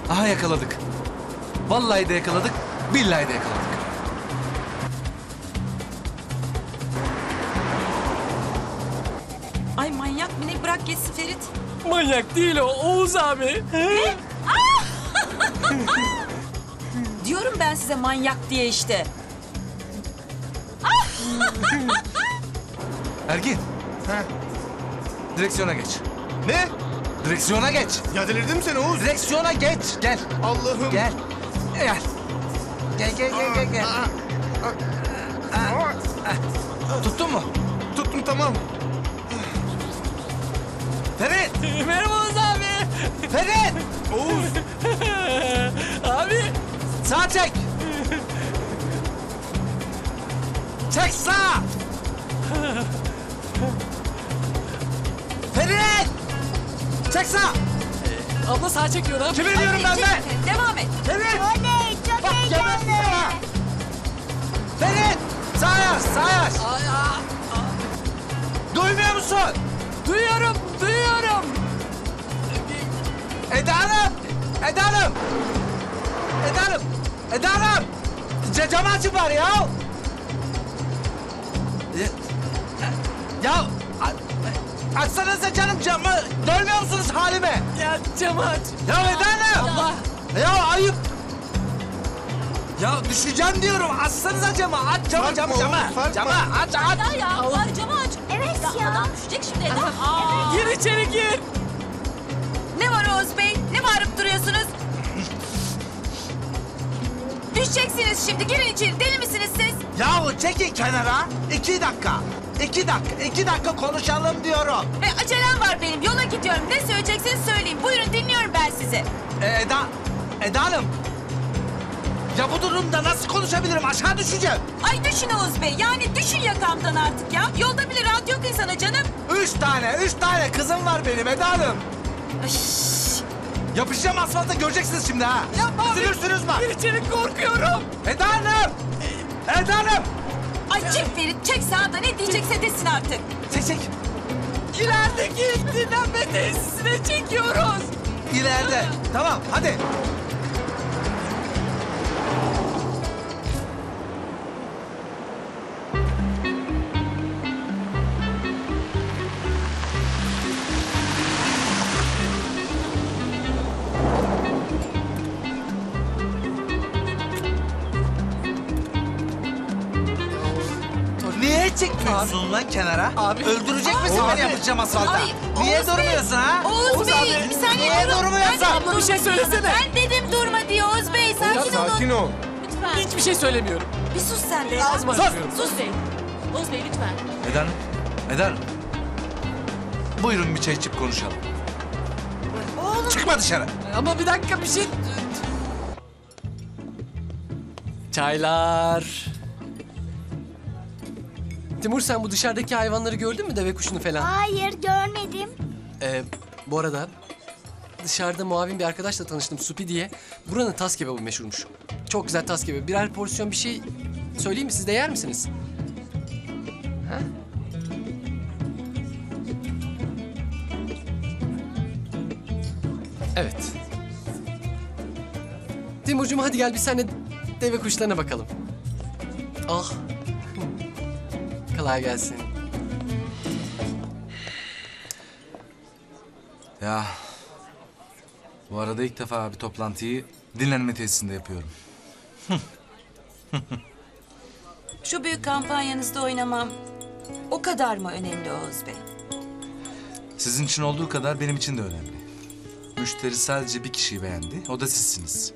Aha yakaladık. Vallahi de yakaladık, billahi de yakaladık. Ay manyak mı ne? Bırak geçsin Ferit. Manyak değil o, Oğuz abi. Diyorum ben size manyak diye işte. Ergin, Ha. direksiyona geç. Ne? Direksiyona geç. Ya delirdin mi sen Oğuz? Direksiyona geç. Gel. Allah'ım. Gel. Gel. Gel. Tuttun mu? Tuttum tamam. Ferit! Merhaba Oğuz abi. Ferit! Oğuz. Abi. Sağ çek! Çek sağ! Ferit! Çek sağ! Abla sağ çekiyor lan. Kimi diyorum ben Çek, be? devam et. Ferit! Oley, çok Bak gebersin ha! Ferit! Sağ yaz, sağ yaz! Duymuyor musun? Duyuyorum. Eda Hanım! Eda Hanım! Eda Hanım! Eda Hanım! Camı açın bari ya! Ya açsanıza canım camı! Görmüyor musunuz halimi? Ya camı aç. Ya Eda Hanım! Allah. Ya ayıp! Ya düşeceğim diyorum. Açsanıza camı. Aç camı, Farkma camı. oğlum, farkma. Camı aç. Ya bari camı aç. Evet ya. Adam düşecek şimdi Eda. Gir içeri gir. Ne var Oğuz Bey? Ne bağırıp duruyorsunuz? Düşeceksiniz şimdi. Girin içeri. Deli misiniz siz? Yahu çekin kenara. 2 dakika. 2 dakika konuşalım diyorum. Acelem var benim. Yola gidiyorum. Ne söyleyeceksiniz söyleyin. Buyurun dinliyorum ben sizi. Eda Hanım. Ya bu durumda nasıl konuşabilirim? Aşağı düşeceğim. Ay düşün Oğuz Bey. Yani düşün yakamdan artık ya. Yolda bile rahat yok insana canım. 3 tane kızım var benim Eda Hanım. Yapışacağım asfalta göreceksiniz şimdi ha. Yapma abi. Üzülürsünüz bak. Gir içeri korkuyorum. Eda Hanım. Eda Hanım. Ay çek Ferit. Çek sağda ne diyecekse desin artık. Çek. İlerideki dinlenme tesisine çekiyoruz. İleride. Tamam hadi. Niye çekmiyorsun lan kenara? Abi. Öldürecek misin beni yapacağım asfalta? Ay, Niye Oğuz Bey. durmuyorsun ha? Oğuz Bey abi, bir saniye niye durun. durmuyorsun? Ben dedim Abla bir şey durma diye. söylesene. Ben dedim durma diye Oğuz Bey. Sakin olun. Sakin ol. Lütfen. Hiçbir şey söylemiyorum. Bir sus sen de ya. Ağzımı Sus! açmıyorum. Sus Bey. Oğuz Bey lütfen. Eda Hanım. Eda Hanım. Buyurun bir çay içip konuşalım. Oğlum. Çıkma dışarı. Ama bir dakika bir şey... Çaylar. Timur sen bu dışarıdaki hayvanları gördün mü? Deve kuşunu falan. Hayır, görmedim. Bu arada dışarıda muavin bir arkadaşla tanıştım Supi diye. Buranın tas kebabı meşhurmuş. Çok güzel tas kebabı. Birer porsiyon bir şey söyleyeyim mi? Siz de yer misiniz? Ha? Evet. Timurcuğum hadi gel biz seninle deve kuşlarına bakalım. Ah. Kolay gelsin. Ya bu arada ilk defa bir toplantıyı dinlenme tesisinde yapıyorum. Şu büyük kampanyanızda oynamam o kadar mı önemli Oğuz Bey? Sizin için olduğu kadar benim için de önemli. Müşteri sadece bir kişiyi beğendi. O da sizsiniz.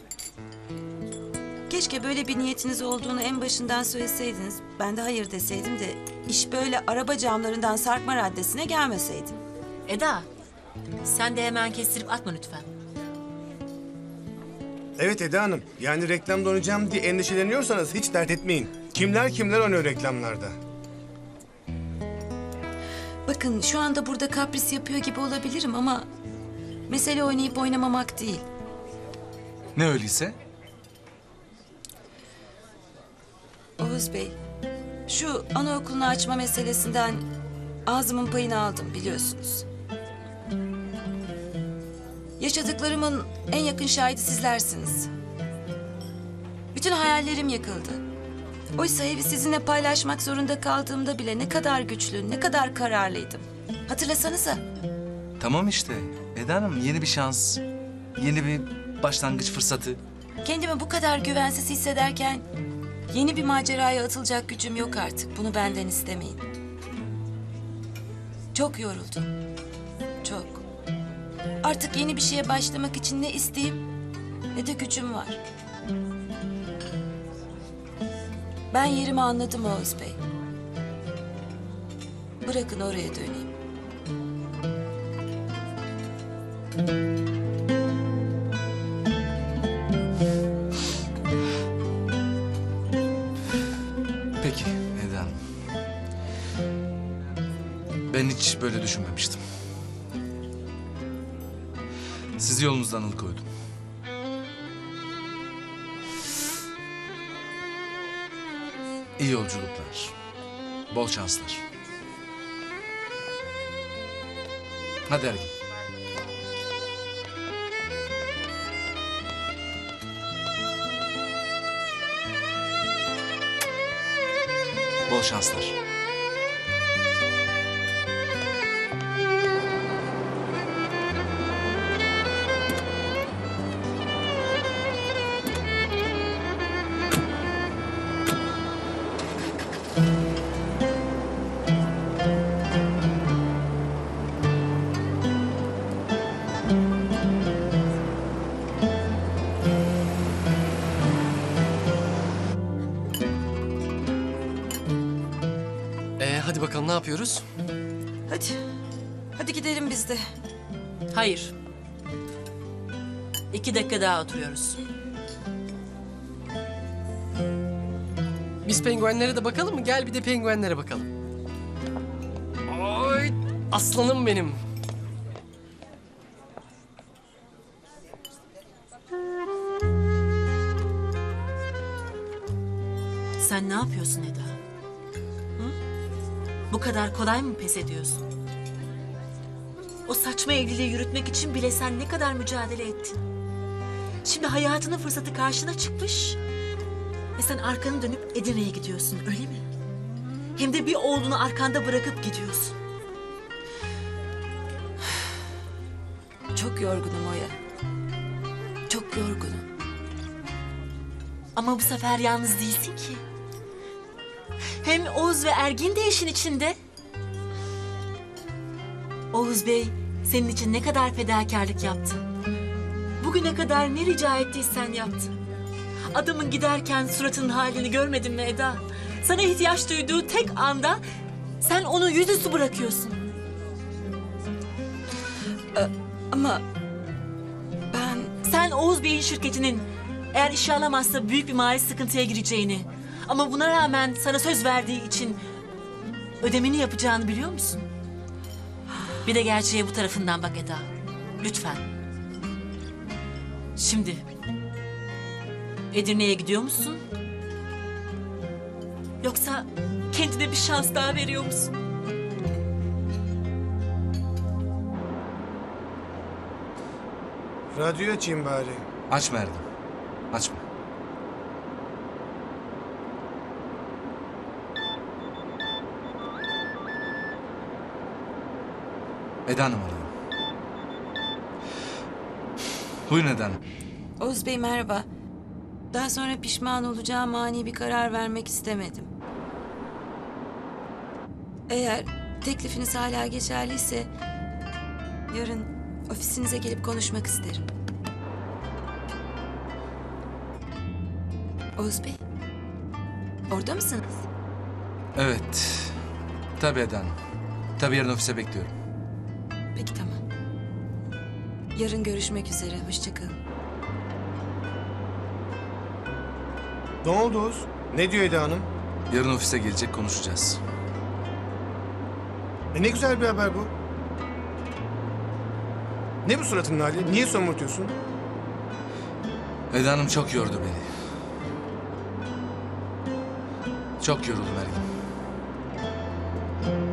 Keşke böyle bir niyetiniz olduğunu en başından söyleseydiniz. Ben de hayır deseydim de iş böyle araba camlarından sarkma raddesine gelmeseydi. Eda, sen de hemen kestirip atma lütfen. Evet Eda Hanım. Yani reklamda oynayacağım diye endişeleniyorsanız hiç dert etmeyin. Kimler oynuyor reklamlarda. Bakın şu anda burada kapris yapıyor gibi olabilirim ama mesele oynayıp oynamamak değil. Ne öyleyse? Oğuz Bey, şu anaokulunu açma meselesinden ağzımın payını aldım biliyorsunuz. Yaşadıklarımın en yakın şahidi sizlersiniz. Bütün hayallerim yıkıldı. Oysa evi sizinle paylaşmak zorunda kaldığımda bile ne kadar güçlü, ne kadar kararlıydım. Hatırlasanıza. Tamam işte. Eda Hanım yeni bir şans. Yeni bir başlangıç fırsatı. Kendimi bu kadar güvensiz hissederken yeni bir maceraya atılacak gücüm yok artık. Bunu benden istemeyin. Çok yoruldum. Çok. Artık yeni bir şeye başlamak için ne isteğim ne de gücüm var. Ben yerimi anladım Oğuz Bey. Bırakın oraya döneyim. Peki Eda Hanım. Ben hiç böyle düşünmemiştim. Sizi yolunuzdan alıkoydum. İyi yolculuklar. Bol şanslar. Hadi Ergin. Bol şanslar. Hadi bakalım ne yapıyoruz? Hadi. Hadi gidelim biz de. Hayır. 2 dakika daha oturuyoruz. Biz penguenlere de bakalım mı? Gel bir de penguenlere bakalım. Ay, aslanım benim. Sen ne yapıyorsun Eda? Hı? Bu kadar kolay mı pes ediyorsun? O saçma evliliği yürütmek için bile sen ne kadar mücadele ettin. Şimdi hayatının fırsatı karşına çıkmış. Ve sen arkanı dönüp Edirne'ye gidiyorsun, öyle mi? Hem de bir oğlunu arkanda bırakıp gidiyorsun. Çok yorgunum Oya. Çok yorgunum. Ama bu sefer yalnız değilsin ki. Hem Oğuz ve Ergin de işin içinde. Oğuz Bey senin için ne kadar fedakarlık yaptı. Bugüne kadar ne rica ettiysen yaptı. Adamın giderken suratının halini görmedin mi Eda? Sana ihtiyaç duyduğu tek anda sen onu yüzüstü bırakıyorsun. Ama ben... Sen Oğuz Bey'in şirketinin eğer işe alamazsa büyük bir mali sıkıntıya gireceğini ama buna rağmen sana söz verdiği için ödemeni yapacağını biliyor musun? Bir de gerçeğe bu tarafından bak Eda. Lütfen. Şimdi Edirne'ye gidiyor musun? Yoksa kendine bir şans daha veriyor musun? Radyoyu açayım bari. Açma Ergin. Açma. Eda Hanım arıyor. Buyurun Eda Hanım. Oğuz Bey merhaba. Daha sonra pişman olacağım ani bir karar vermek istemedim. Eğer teklifiniz hala geçerliyse yarın ofisinize gelip konuşmak isterim. Oğuz Bey, orada mısınız? Evet. Tabii Eda Hanım. Tabii yarın ofise bekliyorum. Peki tamam. Yarın görüşmek üzere. Hoşça kalın. Ne oldu Oğuz? Ne diyor Eda Hanım? Yarın ofise gelecek, konuşacağız. Ne güzel bir haber bu. Ne bu suratının hali? Niye somurtuyorsun? Eda Hanım çok yordu beni. Çok yoruldum Ergin.